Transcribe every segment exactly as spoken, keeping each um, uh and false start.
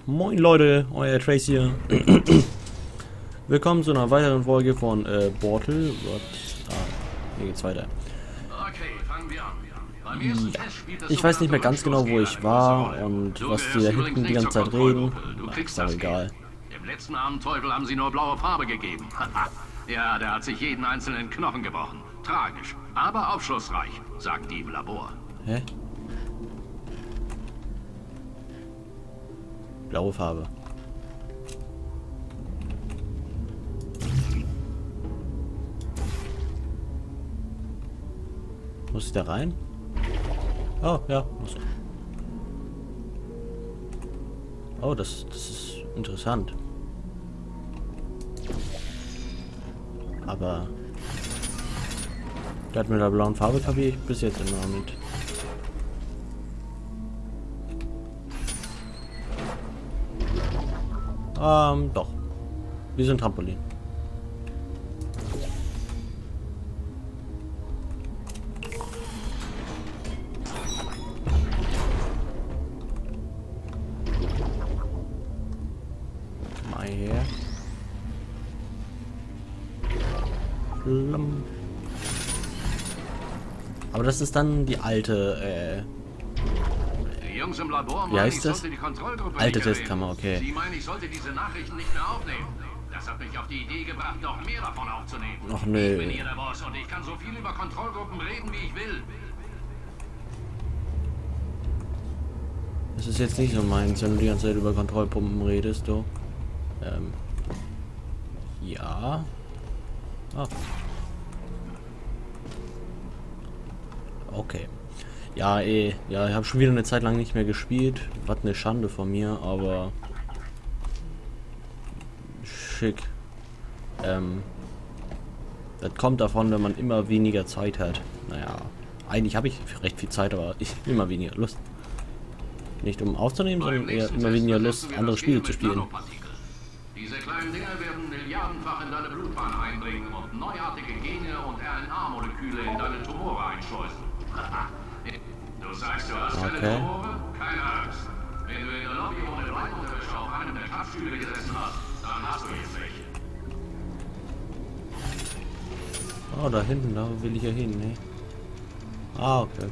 Moin Leute, euer Trace hier. Willkommen zu einer weiteren Folge von äh, Portal. Ah, hier geht's weiter. Okay, fangen wir an. Beim ersten Test spielt das Ich weiß nicht mehr ganz genau, wo ich war und was die da hinten die ganze Zeit reden. Du Ach, kriegst ist auch das egal. Geld. Dem letzten armen Teufel haben sie nur blaue Farbe gegeben. Ja, der hat sich jeden einzelnen Knochen gebrochen. Tragisch, aber aufschlussreich, sagt die im Labor. Hä? Blaue Farbe. Muss ich da rein? Oh, ja, muss ich. Oh, das, das ist interessant. Aber das mit der blauen Farbe kapiere ich bis jetzt immer mit. Ähm, doch. Wie so ein Trampolin. Mal her. Flamm. Aber das ist dann die alte, äh... Die Jungs im Labor Wie meinen, heißt ich das? sollte die Kontrollgruppe Alte nicht erwähnen. Testkammer, okay. Sie meinen, ich sollte diese Nachrichten nicht mehr aufnehmen. Das hat mich auf die Idee gebracht, noch mehr davon aufzunehmen. Ach nö. Ich bin hier der Boss und ich kann so viel über Kontrollgruppen reden, wie ich will. Das ist jetzt nicht so meins, wenn du die ganze Zeit über Kontrollpumpen redest, du. Ähm. Ja. Ah. Okay. Ja, eh. Ja, ich habe schon wieder eine Zeit lang nicht mehr gespielt. Was eine Schande von mir, aber schick. Ähm. Das kommt davon, wenn man immer weniger Zeit hat. Naja, eigentlich habe ich recht viel Zeit, aber ich immer weniger Lust. Nicht um aufzunehmen, sondern eher immer weniger Lust, andere Spiele zu spielen. Diese kleinen Dinger werden milliardenfach in deine Blutbahn eindringen und neuartige Gene und R N A-Moleküle in deine Tumore einschleusen. Du sagst, du hast keine Okay. Tumore? Keine Angst. Wenn du in der Lobby ohne Bleiunterwäsche auf einem der Klappstühle gesessen hast, dann hast du jetzt welche. Oh, da hinten, da will ich ja hin, ne? Ah, okay.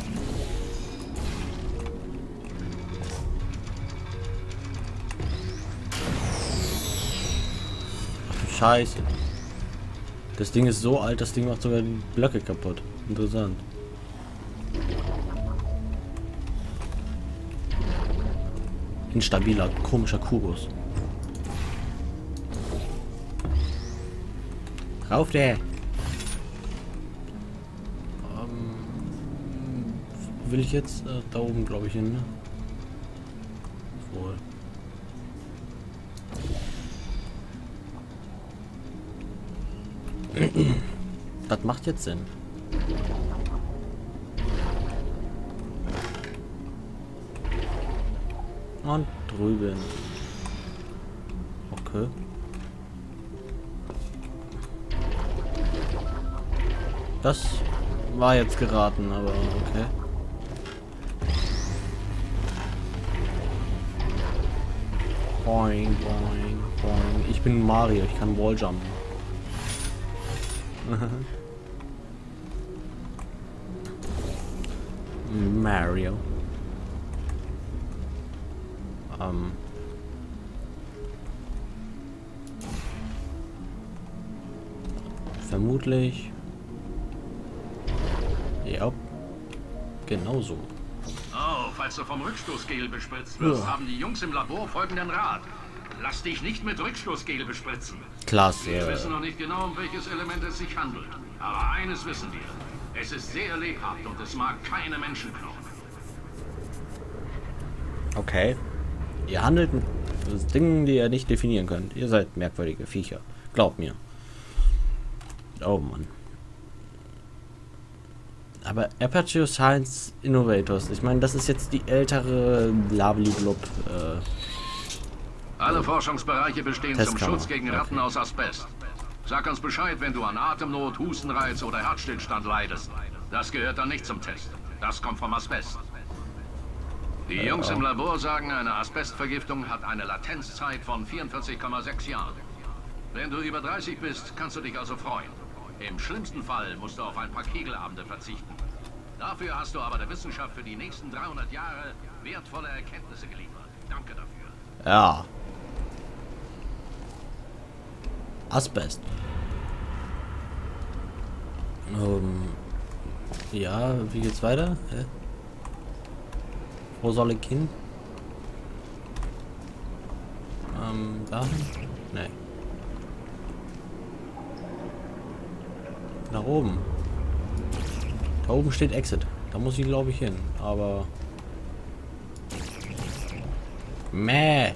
Scheiße. Das Ding ist so alt, das Ding macht sogar die Blöcke kaputt. Interessant. Instabiler, komischer Kubus. Rauf der! Ähm, will ich jetzt äh, da oben, glaube ich, hin, ne? Wohl. Das macht jetzt Sinn. Und drüben. Okay. Das war jetzt geraten, aber okay. Boing, boing, boing. Ich bin Mario, ich kann Walljumpen. Mario. Ähm. Vermutlich. Ja. Genau so. Oh, falls du vom Rückstoßgel bespritzt wirst, Ja. haben die Jungs im Labor folgenden Rat. Lass dich nicht mit Rückstoßgel bespritzen. Klasse. Wir wissen noch nicht genau, um welches Element es sich handelt. Aber eines wissen wir. Es ist sehr lebhaft und es mag keine Menschenknochen. Okay. Ihr handelt mit Dingen, die ihr nicht definieren könnt. Ihr seid merkwürdige Viecher. Glaubt mir. Oh Mann. Aber Aperture Science Innovators, ich meine, das ist jetzt die ältere Lavli-Blub. Äh, Alle Forschungsbereiche bestehen zum Testkammer. Schutz gegen Ratten Okay. aus Asbest. Sag uns Bescheid, wenn du an Atemnot, Hustenreiz oder Herzstillstand leidest. Das gehört dann nicht zum Test. Das kommt vom Asbest. Die Jungs im Labor sagen, eine Asbestvergiftung hat eine Latenzzeit von vierundvierzig Komma sechs Jahren. Wenn du über dreißig bist, kannst du dich also freuen. Im schlimmsten Fall musst du auf ein paar Kegelabende verzichten. Dafür hast du aber der Wissenschaft für die nächsten dreihundert Jahre wertvolle Erkenntnisse geliefert. Danke dafür. Ja. Asbest. Ähm, ja, wie geht's weiter? Hä? Wo soll ich hin? Ähm, da? Nee. Nach oben. Da oben steht Exit. Da muss ich, glaube ich, hin. Aber... Mäh.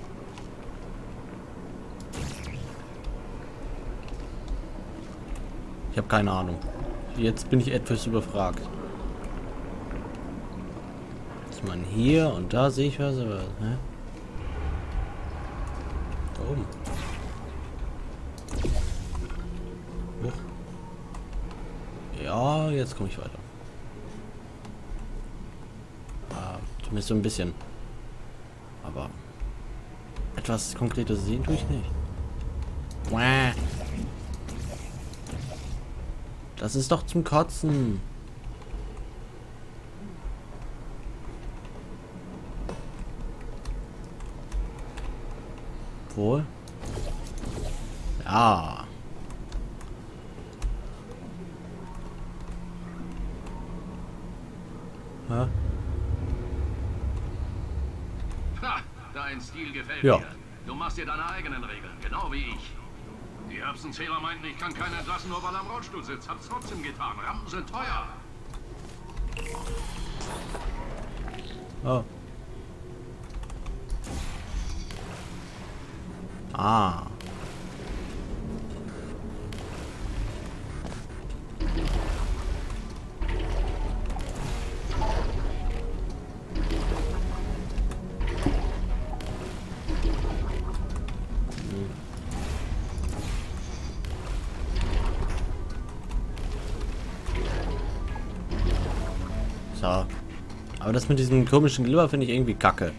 Ich habe keine Ahnung. Jetzt bin ich etwas überfragt. Ist man hier und da sehe ich was, aber... Hä? Da oben. Hoch. Ja, jetzt komme ich weiter. Ah, zumindest so ein bisschen. Aber etwas Konkretes sehen tue ich nicht. Wäh. Das ist doch zum Kotzen. Wohl? Ja. Hä? Ha, dein Stil gefällt Ja. mir. Du machst dir deine eigenen Regeln, genau wie ich. Die Erbsenzähler meinten, ich kann keinen entlassen, nur weil er im Rollstuhl sitzt. Hab's trotzdem getan. Rampen sind teuer. Oh. Ah. So. Aber das mit diesem komischen Glibber finde ich irgendwie kacke.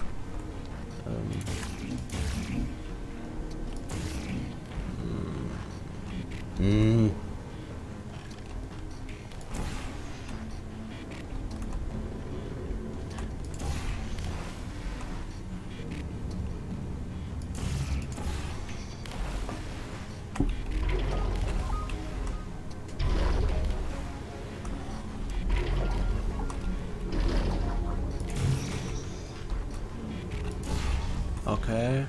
ähm. Hm. Okay.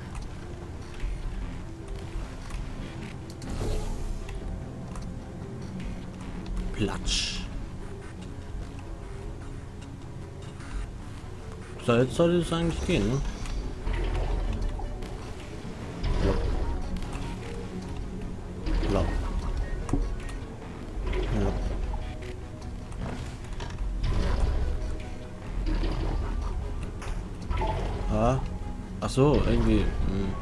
Platsch. So, jetzt sollte es eigentlich gehen, ne? Ja. Ja. Ja. Ah. Ach so, irgendwie. Hm.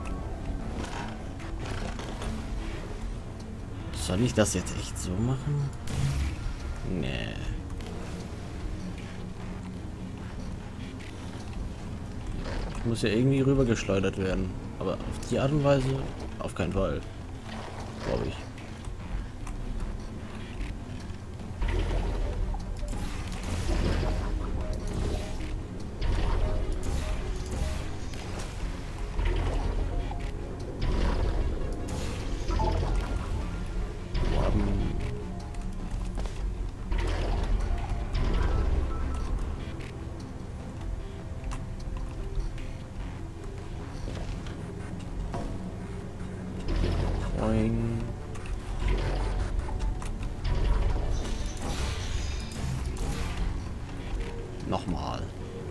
Soll ich das jetzt echt so machen? Nee. Ich muss ja irgendwie rüber geschleudert werden. Aber auf die Art und Weise auf keinen Fall. Glaube ich. Boing. Nochmal.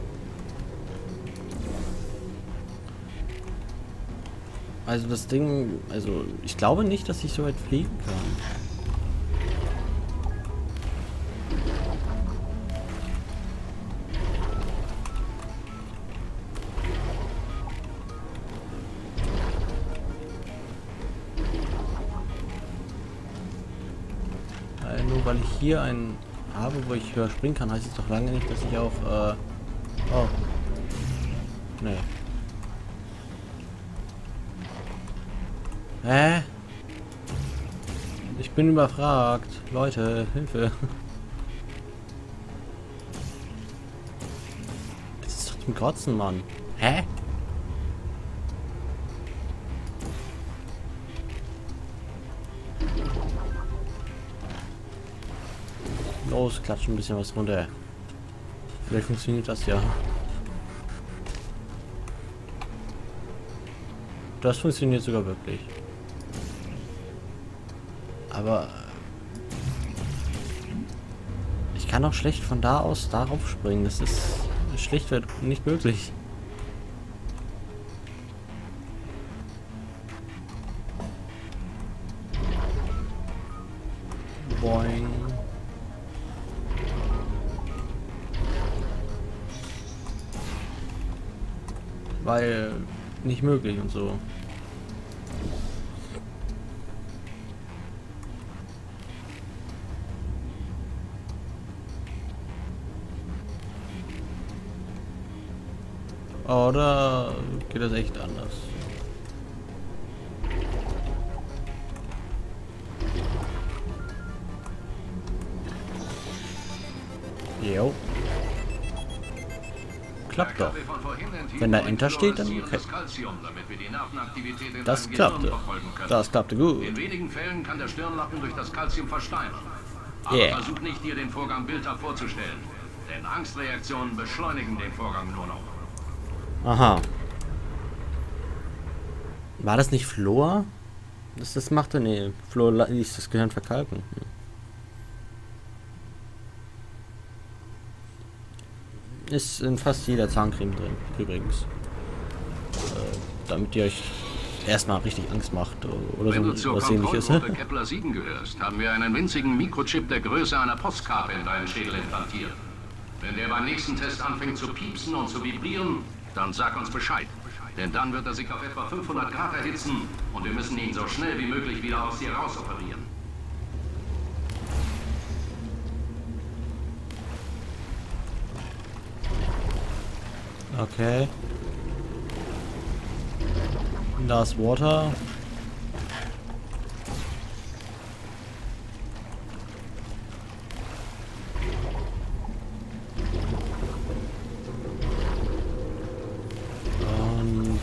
Also das Ding, also ich glaube nicht, dass ich so weit fliegen kann. Nur weil ich hier einen habe, wo ich höher springen kann, heißt es doch lange nicht, dass ich auch äh, Oh. Nee. Hä? Ich bin überfragt. Leute, Hilfe. Das ist doch zum Kotzen, Mann. Hä? Los, klatsch ein bisschen was runter. Vielleicht funktioniert das ja. Das funktioniert sogar wirklich. Aber ich kann auch schlecht von da aus darauf springen. Das ist schlichtweg nicht möglich. Boing. Weil nicht möglich und so. Oder geht das echt anders? Jo. Klappt doch. Wenn da Enter steht, dann okay. Das klappte. Das klappte gut. In wenigen Fällen kann der Stirnlappen durch das Calcium versteinern. Aber Yeah. versuch nicht, dir den Vorgang bildhaft vorzustellen. Denn Angstreaktionen beschleunigen den Vorgang nur noch. Aha. War das nicht Flor? Das, das machte, nee, Flor ließ das Gehirn verkalken. Hm. Ist in fast jeder Zahncreme drin, übrigens. Äh, damit ihr euch erstmal richtig Angst macht oder Wenn du so zur was ähnliches. Kontrollgruppe Kepler sieben gehörst, haben wir einen winzigen Mikrochip der Größe einer Postkarte in deinen Schädel implantiert. Wenn der beim nächsten Test anfängt zu piepsen und zu vibrieren, dann sag uns Bescheid. Denn dann wird er sich auf etwa fünfhundert Grad erhitzen und wir müssen ihn so schnell wie möglich wieder aus dir raus operieren. Okay. Da ist Water. Und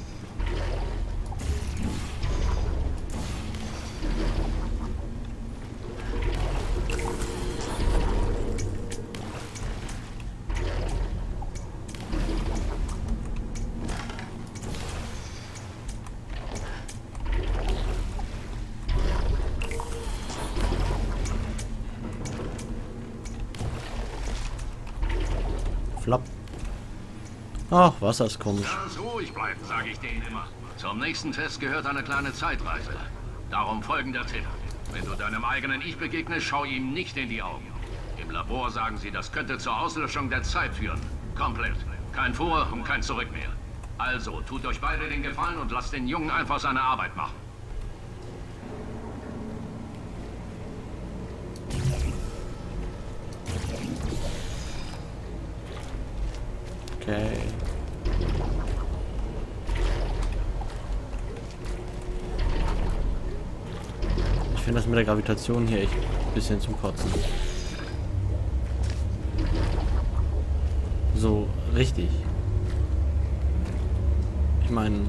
Flop. Ach, Wasser ist komisch. Ganz ruhig bleiben, sage ich denen immer. Zum nächsten Test gehört eine kleine Zeitreise. Darum folgender Tipp. Wenn du deinem eigenen Ich begegnest, schau ihm nicht in die Augen. Im Labor sagen sie, das könnte zur Auslöschung der Zeit führen. Komplett. Kein Vor- und kein Zurück mehr. Also, tut euch beide den Gefallen und lasst den Jungen einfach seine Arbeit machen. Okay. Ich finde das mit der Gravitation hier echt ein bisschen zum Kotzen. So richtig. Ich meine...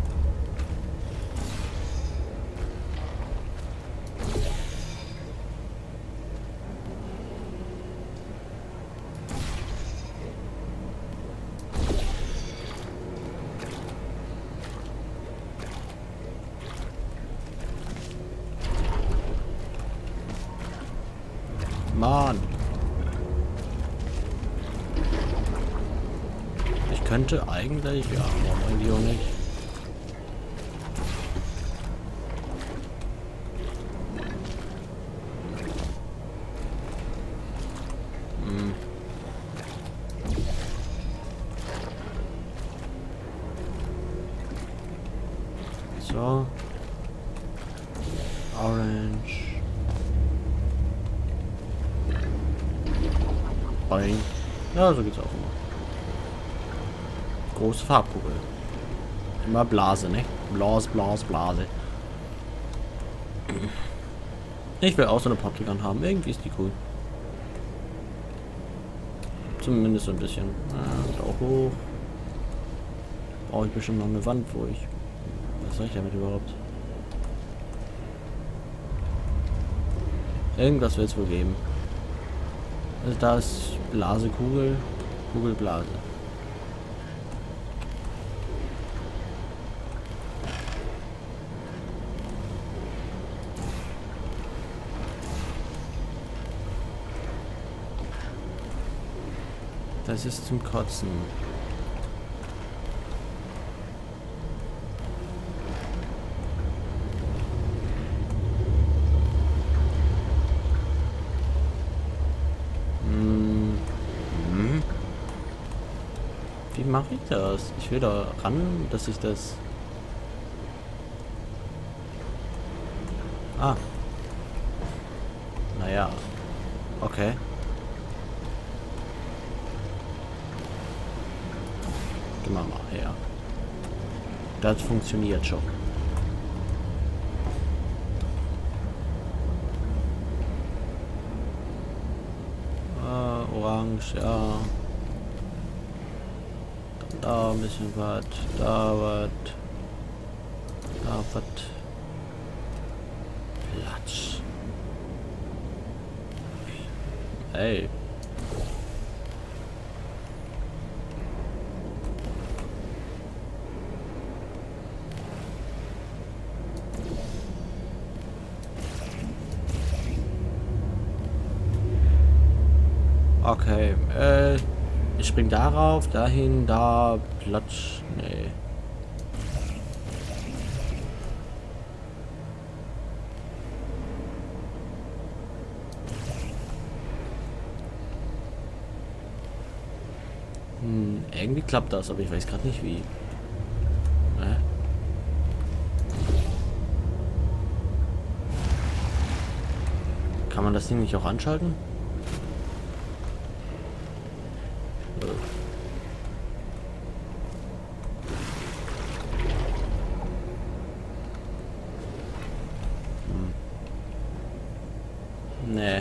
Mann. Ich könnte eigentlich, ja, warum eigentlich auch nicht. Hm. So. Orange. Boing. Ja, so geht's auch immer. große Farbkugel. Immer Blase, ne? Blase, Blase, Blase. Ich will auch so eine Popgun haben. Irgendwie ist die cool. Zumindest so ein bisschen. Ja, auch hoch. Brauche ich bestimmt noch eine Wand, wo ich... Was soll ich damit überhaupt? Irgendwas wird es wohl geben. Also da ist Blase, Kugel, Kugel, Blase. Das ist zum Kotzen. Hm. Hm. Wie mache ich das? Ich will da ran, dass ich das... Ah. Naja. Okay. Gehen wir mal her. Das funktioniert schon. Äh, orange, ja. Dann da ein bisschen was. Da was. Da was. Platsch. Hey. Okay, äh, ich spring darauf, dahin, da, Platsch, nee. Hm, irgendwie klappt das, aber ich weiß gerade nicht wie. Äh? Kann man das Ding nicht auch anschalten? Nee.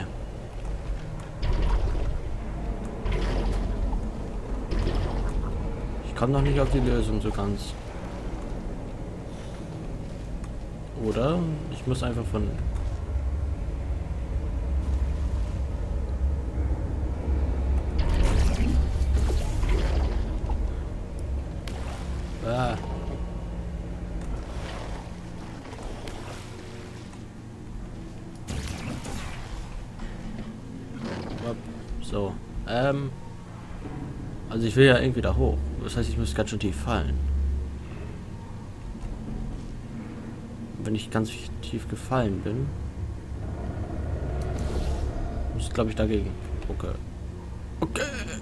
Ich komme noch nicht auf die Lösung so ganz. Oder? Ich muss einfach von... Ah. So, ähm, also ich will ja irgendwie da hoch. Das heißt, ich muss ganz schön tief fallen. Wenn ich ganz tief gefallen bin, muss ich, glaube ich, dagegen. Okay. Okay.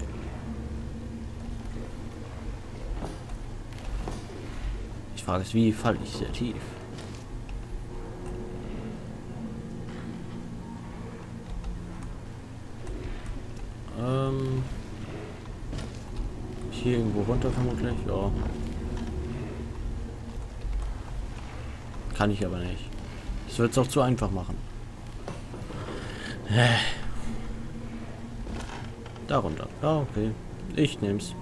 Ich frage es, wie falle ich sehr tief? Ähm, hier irgendwo runter vermutlich, ja. Kann ich aber nicht. Das wird es auch zu einfach machen. Da runter. Ja, okay. Ich nehm's.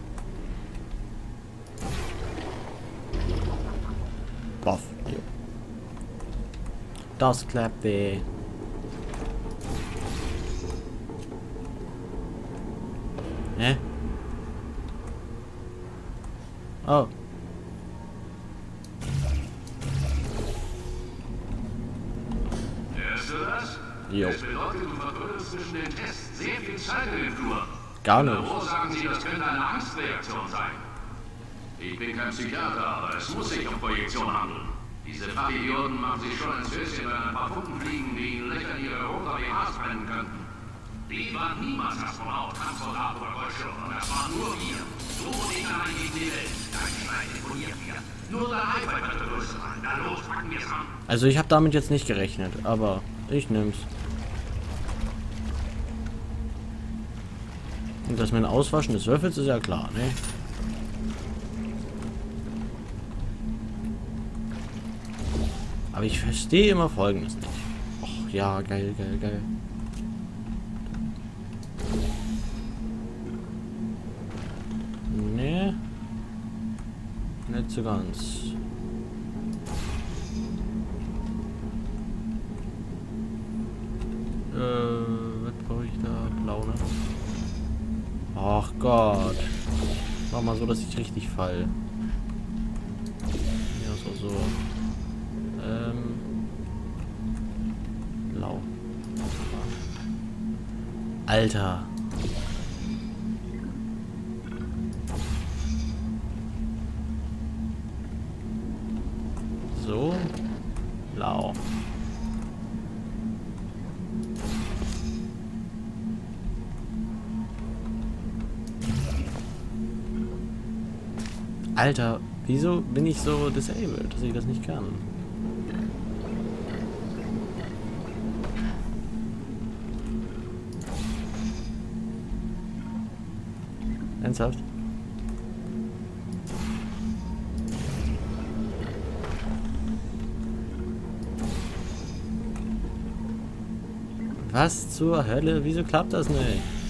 Boff. Jo. Das klappt weh. Hä? Oh. Hörst du das? Jo. Das bedeutet, du verbrüllst zwischen den Tests sehr viel Zeit in dem Flur. Gar nicht. Wo sagen Sie, das könnte eine Angstreaktion sein? Ich bin kein Psychiater, aber es muss sich um Projektion handeln. Diese Fachidioten machen sich schon ins Höschen, wenn ein paar Funken fliegen, die ihnen Löcher in ihre roter B Hs brennen könnten. Die waren niemals Astronaut, Kampfsoldat oder Goldschirm. Das waren nur wir. So Dinger gegen die Welt. Dein Schneid imponiert mir. Nur der Eifer könnte größer sein. Na los, packen wir es an. Also ich habe damit jetzt nicht gerechnet, aber ich nehm's. Und dass wir ein Auswaschen des Würfels ist ja klar, ne? Aber ich verstehe immer Folgendes nicht. Och ja, geil, geil, geil. Nee. Nicht so ganz. Äh, was brauche ich da? Blau, ne? Ach Gott. Mach mal so, dass ich richtig fall. Ja, so, so. Ähm. Blau. Alter. So. Blau. Alter, wieso bin ich so disabled, dass ich das nicht kann? Ernsthaft? Was zur Hölle? Wieso klappt das nicht?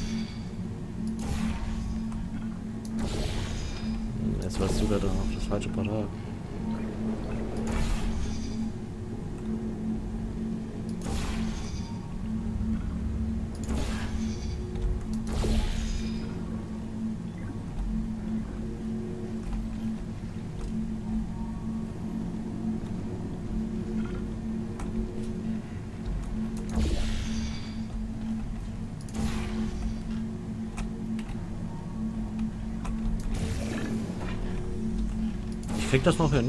Jetzt warst du da doch auf das falsche Portal. Ich krieg das noch hin.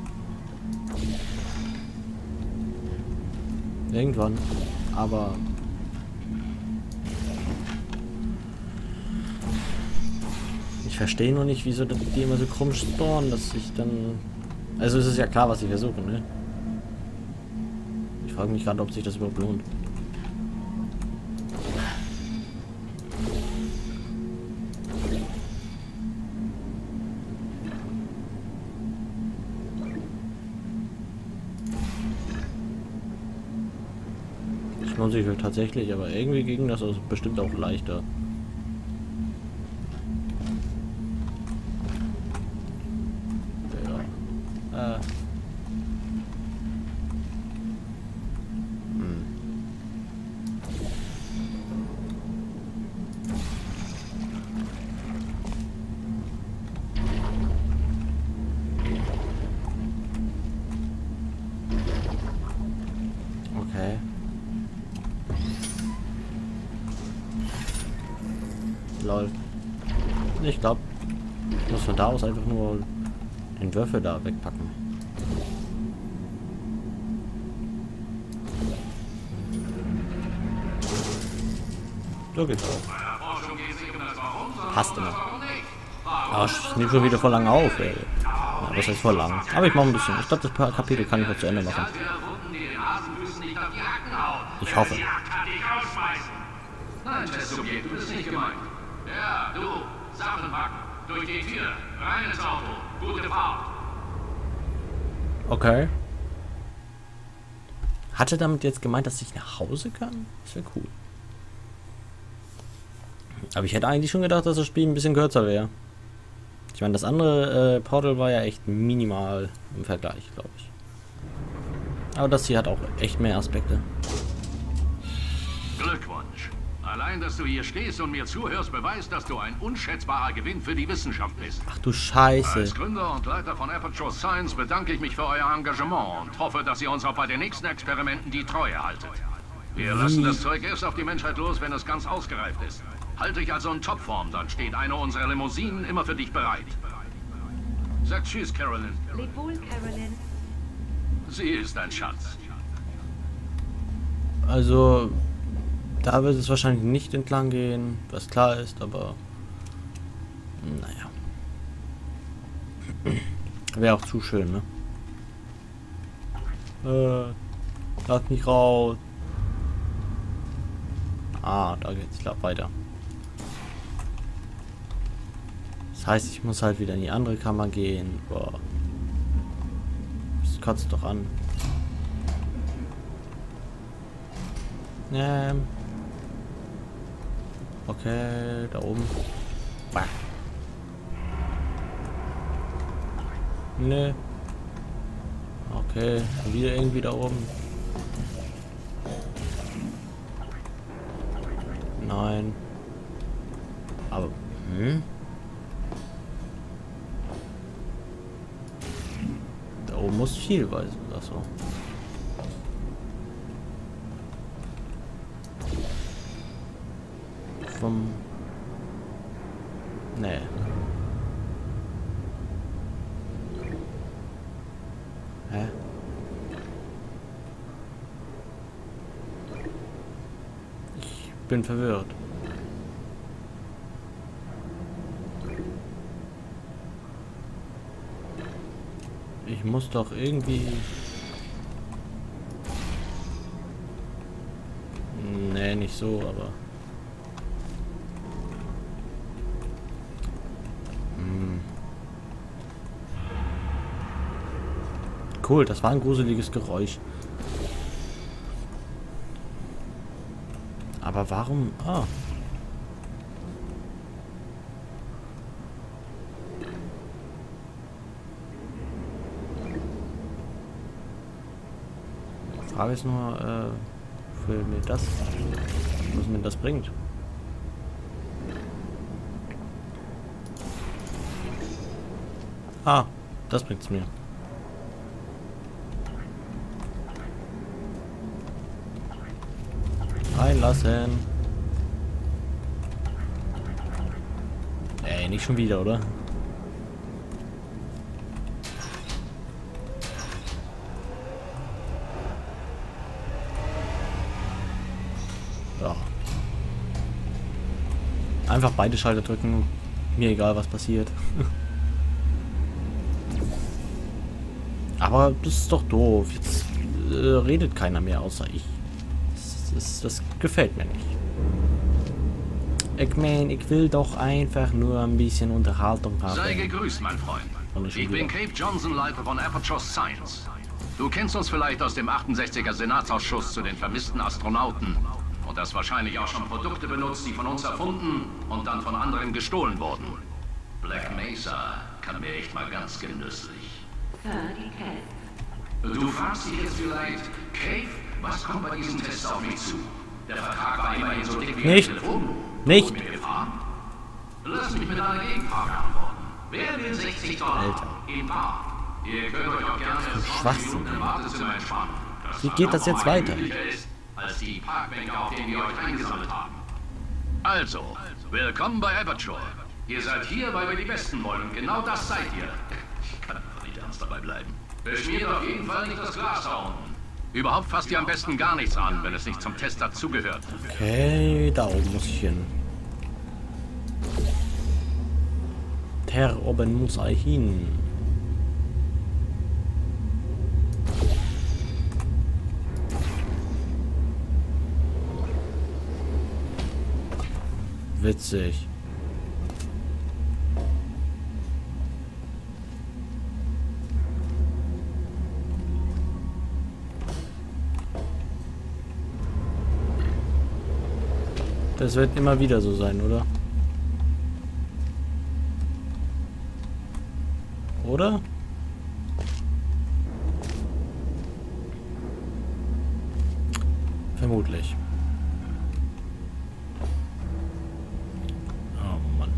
Irgendwann. Aber... Ich verstehe nur nicht, wieso die immer so krumm spawnen, dass ich dann... Also es ist ja klar, was ich versuche, ne? Ich frage mich gerade, ob sich das überhaupt lohnt. Lohnt sich tatsächlich, aber irgendwie ging das also bestimmt auch leichter. Ja. Äh. Hm. Okay. Lol. Ich glaube, ich muss von da aus einfach nur den Würfel da wegpacken. So geht's auch. Passt immer. Aber ich nehme schon wieder voll lang auf, ey. Ja, das heißt voll lang. Aber ich mache ein bisschen. Ich glaube, das Kapitel kann ich noch zu Ende machen. Ich hoffe. Nein, Testsubjekt, du bist nicht gemeint. Ja, du, Sachen packen, durch die Tür, rein ins Auto, gute Fahrt. Okay. Hatte damit jetzt gemeint, dass ich nach Hause kann? Das wäre cool. Aber ich hätte eigentlich schon gedacht, dass das Spiel ein bisschen kürzer wäre. Ich meine, das andere äh, Portal war ja echt minimal im Vergleich, glaube ich. Aber das hier hat auch echt mehr Aspekte. Glückwunsch. Allein, dass du hier stehst und mir zuhörst, beweist, dass du ein unschätzbarer Gewinn für die Wissenschaft bist. Ach du Scheiße. Als Gründer und Leiter von Aperture Science bedanke ich mich für euer Engagement und hoffe, dass ihr uns auch bei den nächsten Experimenten die Treue haltet. Wir Wie? lassen das Zeug erst auf die Menschheit los, wenn es ganz ausgereift ist. Halt dich also in Topform, dann steht eine unserer Limousinen immer für dich bereit. Sag tschüss, Carolyn. Leb wohl, Carolyn. Sie ist ein Schatz. Also, da wird es wahrscheinlich nicht entlang gehen, was klar ist, aber naja. Wäre auch zu schön, ne? Äh, lass mich raus. Ah, da geht's klar weiter. Das heißt, ich muss halt wieder in die andere Kammer gehen. Boah. Das kotzt doch an. Ähm. Okay, da oben. Bah. Ne. Okay, wieder irgendwie da oben. Nein. Aber, hm? Da oben muss viel weisen. Achso. Vom... Nee. Hä? Ich bin verwirrt. Ich muss doch irgendwie... Nee, nicht so, aber... Hm. Cool, das war ein gruseliges Geräusch. Aber warum... Ah. Die Frage ist nur, äh, für mir das... Was mir das bringt. Ah, das bringt's mir. Einlassen. Ey, nicht schon wieder, oder? Ja. Einfach beide Schalter drücken. Mir egal, was passiert. Aber das ist doch doof. Jetzt äh, redet keiner mehr außer ich. Das, das, das gefällt mir nicht. Ich meine, ich will doch einfach nur ein bisschen Unterhaltung haben. Sei gegrüßt, mein Freund. Ich bin Cape Johnson, Leiter von Aperture Science. Du kennst uns vielleicht aus dem achtundsechziger Senatsausschuss zu den vermissten Astronauten. Und hast wahrscheinlich auch schon Produkte benutzt, die von uns erfunden und dann von anderen gestohlen wurden. Black Mesa kann mir echt mal ganz genüsslich. Du fragst dich jetzt vielleicht, Cave, was kommt bei diesen Tests auf mich zu? Der Vertrag war immerhin so dick wie ein Telefonbuch. Nicht. Lass mich mit einer Gegenfrage antworten. Wer will sechzig Dollar im Bar? Ihr könnt euch auch gerne zwanzig Minuten im Wartezimmer entspannen. Wie geht das jetzt weiter? Ist, als die Parkbänke, auf denen wir euch eingesammelt haben. Also, willkommen bei Aperture. Ihr seid hier, weil wir die Besten wollen und genau das seid ihr. Ich kann einfach nicht ernst dabei bleiben. Beschmiert auf jeden Fall nicht das Glas da unten. Überhaupt fasst ihr am besten gar nichts an, wenn es nicht zum Test dazugehört. Okay, da oben muss ich hin. Da oben muss ich hin. Witzig. Das wird immer wieder so sein, oder? Oder? Vermutlich. Oh Mann.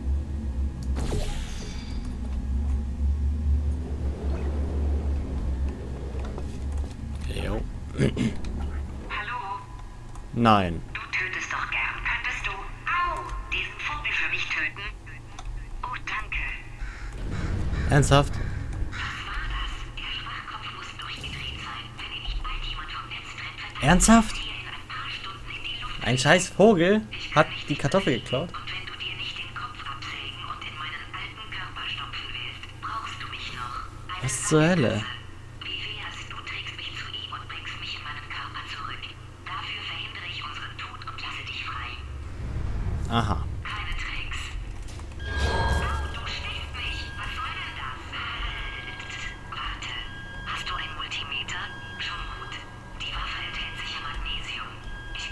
Jo. Hallo? Nein. Du tötest doch gern. Könntest du, au, diesen Vogel für mich töten? Oh, danke. Ernsthaft? Was war das? Der Schwachkopf muss durchgedreht sein. Wenn ihn nicht bald jemand vom Netz trennt, verteilt Ernsthaft? er in ein paar Stunden in die Luft. Ein scheiß Vogel hat die Kartoffel geklaut. Und wenn du dir nicht den Kopf absägen und in meinen alten Körper stopfen willst, brauchst du mich noch. Eine Was zur Hölle? Wie wär's, du trägst mich zu ihm und bringst mich in meinen Körper zurück. Dafür verhindere ich unseren Tod und lasse dich frei. Aha. Keine Tricks. Au, du stichst mich. Was soll denn das? Halt. Warte. Hast du ein Multimeter? Schon gut. Die Waffe enthält sicher Magnesium. Ich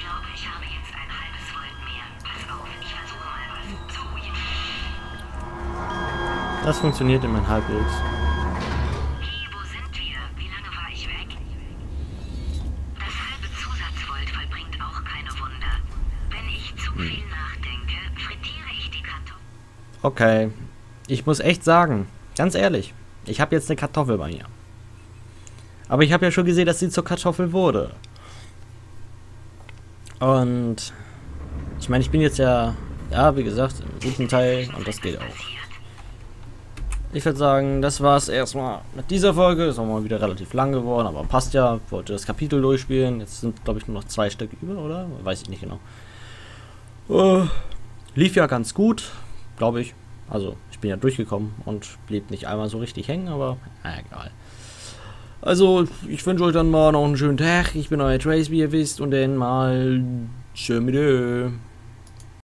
Das funktioniert immer halbwegs. Hey, wo sind wir? Wie lange war ich weg? Das halbe Zusatzvolt vollbringt auch keine Wunder. Wenn ich zu viel nachdenke, frittiere ich die Kartoffeln. Okay. Ich muss echt sagen, ganz ehrlich, ich habe jetzt eine Kartoffel bei mir. Aber ich habe ja schon gesehen, dass sie zur Kartoffel wurde. Und ich meine, ich bin jetzt ja, ja, wie gesagt, im guten Teil und das geht auch. Ich würde sagen, das war es erstmal mit dieser Folge. Ist auch mal wieder relativ lang geworden, aber passt ja. Ich wollte das Kapitel durchspielen. Jetzt sind, glaube ich, nur noch zwei Stück über, oder? Weiß ich nicht genau. Uh, lief ja ganz gut, glaube ich. Also, ich bin ja durchgekommen und blieb nicht einmal so richtig hängen, aber na, egal. Also, ich wünsche euch dann mal noch einen schönen Tag. Ich bin euer Trace, wie ihr wisst, und dann mal tschö mit Ö.